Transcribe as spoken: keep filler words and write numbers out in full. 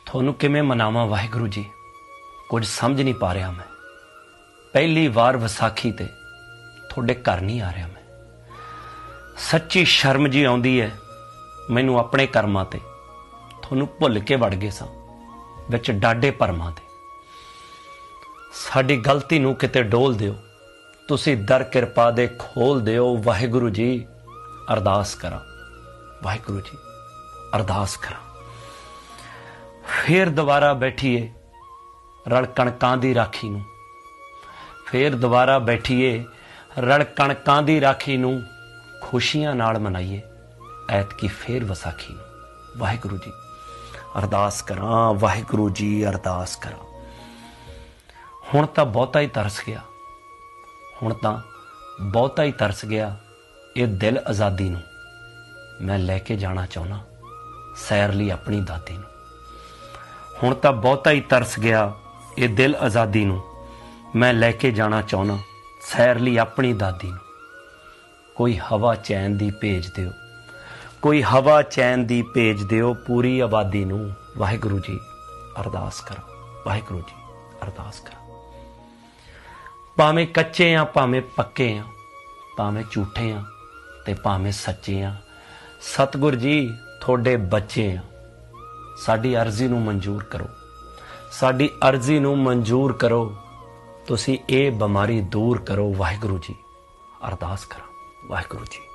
ਤੁਹਾਨੂੰ ਕਿਵੇਂ ਮਨਾਵਾਂ ਵਾਹਿਗੁਰੂ ਜੀ, ਕੁਝ ਸਮਝ ਨਹੀਂ ਪਾ ਰਿਹਾ ਮੈਂ। ਪਹਿਲੀ ਵਾਰ ਵਿਸਾਖੀ ਤੇ ਤੁਹਾਡੇ ਘਰ ਨਹੀਂ ਆ ਰਿਹਾ ਮੈਂ। ਸੱਚੀ ਸ਼ਰਮ ਜੀ ਆਉਂਦੀ ਹੈ ਮੈਨੂੰ ਆਪਣੇ ਕਰਮਾਂ ਤੇ। ਤੁਹਾਨੂੰ ਭੁੱਲ ਕੇ ਵੜ ਗਏ ਸਾਂ ਵਿੱਚ ਡਾਢੇ ਭਰਮਾਂ ਦੇ। ਸਾਡੀ ਗਲਤੀ ਨੂੰ ਕਿਤੇ ਡੋਲ ਦਿਓ, ਤੁਸੀਂ ਦਰ ਕਿਰਪਾ ਦੇ ਖੋਲ ਦਿਓ। ਵਾਹਿਗੁਰੂ ਜੀ ਅਰਦਾਸ ਕਰਾਂ, ਵਾਹਿਗੁਰੂ ਜੀ ਅਰਦਾਸ ਕਰਾਂ। ਫੇਰ ਦੁਬਾਰਾ ਬੈਠੀਏ ਰਲ ਕਣਕਾਂ ਦੀ ਰਾਖੀ ਨੂੰ, ਫੇਰ ਦੁਬਾਰਾ ਬੈਠੀਏ ਰਲ ਕਣਕਾਂ ਦੀ ਰਾਖੀ ਨੂੰ। ਖੁਸ਼ੀਆਂ ਨਾਲ ਮਨਾਈਏ ਐਤਕੀ ਫੇਰ ਵਿਸਾਖੀ ਨੂੰ। ਵਾਹਿਗੁਰੂ ਜੀ ਅਰਦਾਸ ਕਰਾਂ, ਵਾਹਿਗੁਰੂ ਜੀ ਅਰਦਾਸ ਕਰਾਂ। ਹੁਣ ਤਾਂ ਬਹੁਤਾ ਹੀ ਤਰਸ ਗਿਆ, ਹੁਣ ਤਾਂ ਬਹੁਤਾ ਹੀ ਤਰਸ ਗਿਆ। ਇਹ ਦਿਲ ਆਜ਼ਾਦੀ ਨੂੰ ਮੈਂ ਲੈ ਕੇ ਜਾਣਾ ਚਾਹੁੰਦਾ ਸੈਰ ਲਈ ਆਪਣੀ ਦਾਦੀ ਨੂੰ। ਹੁਣ ਤਾਂ ਬਹੁਤਾ ਹੀ ਤਰਸ ਗਿਆ, ਇਹ ਦਿਲ ਆਜ਼ਾਦੀ ਨੂੰ ਮੈਂ ਲੈ ਕੇ ਜਾਣਾ ਚਾਹੁੰਦਾ ਸੈਰ ਲਈ ਆਪਣੀ ਦਾਦੀ ਨੂੰ। ਕੋਈ ਹਵਾ ਚੈਨ ਦੀ ਭੇਜ ਦਿਓ, ਕੋਈ ਹਵਾ ਚੈਨ ਦੀ ਭੇਜ ਦਿਓ ਪੂਰੀ ਆਬਾਦੀ ਨੂੰ। ਵਾਹਿਗੁਰੂ ਜੀ ਅਰਦਾਸ ਕਰਾਂ, ਵਾਹਿਗੁਰੂ ਜੀ ਅਰਦਾਸ ਕਰਾਂ। ਭਾਵੇਂ ਕੱਚੇ ਆ ਭਾਵੇਂ ਪੱਕੇ ਆ, ਭਾਵੇਂ ਝੂਠੇ ਆ ਤੇ ਭਾਵੇਂ ਸੱਚੇ ਆ, ਸਤਿਗੁਰ ਜੀ ਤੁਹਾਡੇ ਬੱਚੇ ਆ। ਸਾਡੀ ਅਰਜ਼ੀ ਨੂੰ ਮਨਜ਼ੂਰ ਕਰੋ, ਸਾਡੀ ਅਰਜ਼ੀ ਨੂੰ ਮਨਜ਼ੂਰ ਕਰੋ। ਤੁਸੀਂ ਇਹ ਬਿਮਾਰੀ ਦੂਰ ਕਰੋ। ਵਾਹਿਗੁਰੂ ਜੀ ਅਰਦਾਸ ਕਰਾਂ, ਵਾਹਿਗੁਰੂ ਜੀ।